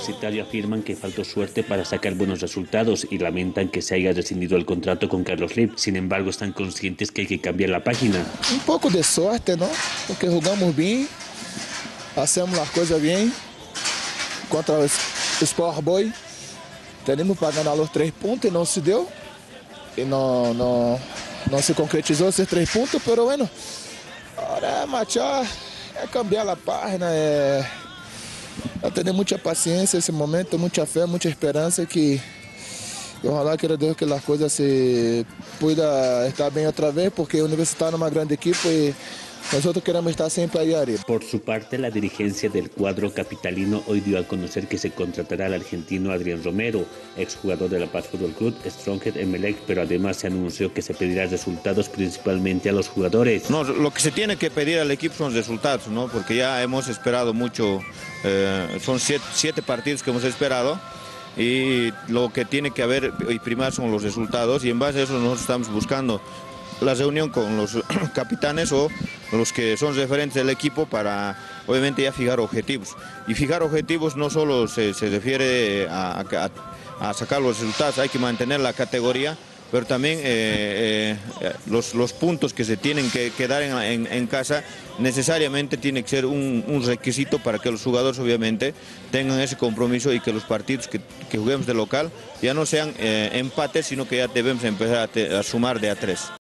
universitario afirman que faltó suerte para sacar buenos resultados y lamentan que se haya rescindido el contrato con Carlos Lip. Sin embargo, están conscientes que hay que cambiar la página. Un poco de suerte, ¿no? Porque jugamos bien, hacemos las cosas bien contra el Sport Boy. Tenemos para ganar los 3 puntos y no se dio. Y no se concretizó esos 3 puntos, pero bueno, ahora marchar, cambiar la página, tener mucha paciencia en ese momento, mucha fe, mucha esperanza que ojalá quiera Dios que las cosas se pueda estar bien otra vez, porque Universitario es una grande equipo y nosotros queremos estar siempre ahí arriba. Por su parte, la dirigencia del cuadro capitalino hoy dio a conocer que se contratará al argentino Adrián Romero, exjugador de La Paz Fútbol Club, Stronghead, Emelec, pero además se anunció que se pedirá resultados principalmente a los jugadores. No, lo que se tiene que pedir al equipo son resultados, ¿no? Porque ya hemos esperado mucho, son 7 partidos que hemos esperado. Y lo que tiene que haber y primar son los resultados, y en base a eso nosotros estamos buscando la reunión con los capitanes o los que son referentes del equipo para obviamente ya fijar objetivos. Y fijar objetivos no solo se refiere a sacar los resultados, hay que mantener la categoría, pero también los puntos que se tienen que dar en casa necesariamente tiene que ser un requisito para que los jugadores obviamente tengan ese compromiso y que los partidos que juguemos de local ya no sean empates, sino que ya debemos empezar a sumar de a 3.